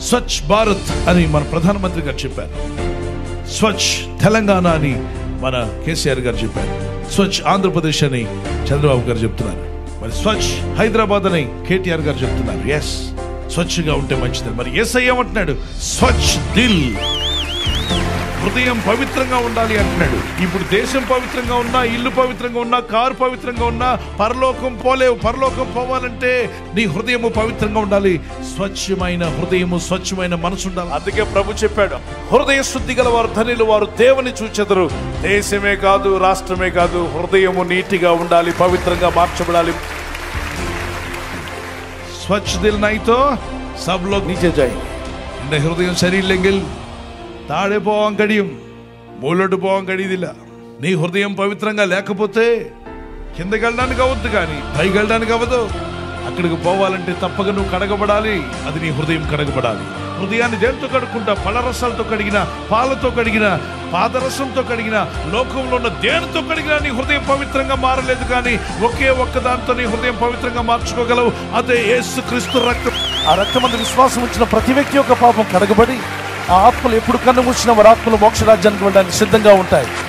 స్వచ్ఛ భారత్ అని మన ప్రధానమంత్రి గారు చెప్పారు. స్వచ్ఛ తెలంగాణ అని మన కేసీఆర్ గారు చెప్పారు. స్వచ్ఛ ఆంధ్రప్రదేశ్ అని చంద్రబాబు గారు చెప్తున్నారు. మరి స్వచ్ఛ హైదరాబాద్ అని కేటీఆర్ గారు చెప్తున్నారు. ఎస్, స్వచ్ఛగా ఉంటే మంచిది. మరి యేసయ్య ఏమంటున్నాడు? స్వచ్ఛ దిల్, హృదయం పవిత్రంగా ఉండాలి అంటున్నాడు. ఇప్పుడు దేశం పవిత్రంగా ఉన్నా, ఇల్లు పవిత్రంగా ఉన్నా, కారు పవిత్రంగా ఉన్నా పరలోకం పోలేవు. పరలోకం పోవాలంటే నీ హృదయము పవిత్రంగా ఉండాలి. స్వచ్ఛమైన హృదయము, స్వచ్ఛమైన మనసు ఉండాలి. అందుకే ప్రభు చెప్పాడు, హృదయ శుద్ధి గల వారు ధన్యులు, వారు దేవుని చూచెదరు. దేశమే కాదు, రాష్ట్రమే కాదు, హృదయము నీటిగా ఉండాలి, పవిత్రంగా మార్చబడాలి. स्वच्छ दिल नहीं तो सब लोग नीचे जाएंगे. हृदय शरीर लेंगे ताड़े పోవం గడియం, మూలొడ్డు పోవం గడిదిల. నీ హృదయం పవిత్రంగా లేకపోతే కిందకి వెళ్ళడానికి అవ్వద్దు, కానీ పైకి వెళ్ళడానికి అవ్వదు. అక్కడికి పోవాలంటే తప్పక నువ్వు కడగబడాలి. అది నీ హృదయం కడగబడాలి. హృదయాన్ని దేంతో కడుక్కుంటా? పళ్ళరసాలతో కడిగిన, పాలతో కడిగిన, పాదరసంతో కడిగిన, లోకంలో ఉన్న దేనితో కడిగినా నీ హృదయం పవిత్రంగా మారలేదు. కానీ ఒకే ఒక్క దాంతో నీ హృదయం పవిత్రంగా మార్చుకోగలవు. అదే యేసుక్రీస్తు రక్తం. ఆ రక్తమందు విశ్వాసం ఉంచిన ప్రతి వ్యక్తి యొక్క పాపం కడగబడి ఆ ఆత్మలు ఎప్పుడు కన్ను మూసినా వారి ఆత్మలు మోక్ష రాజ్యానికి వెళ్ళడానికి సిద్ధంగా ఉంటాయి.